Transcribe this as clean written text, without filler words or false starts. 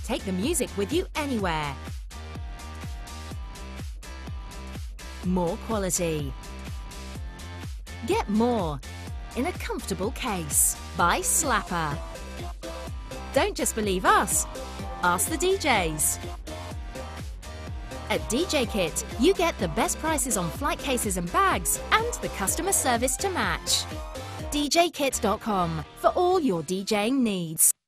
take the music with you anywhere. More quality. Get more in a comfortable case by Slappa. Don't just believe us, ask the DJs. At djkit, you get the best prices on flight cases and bags and the customer service to match. djkit.com for all your DJing needs.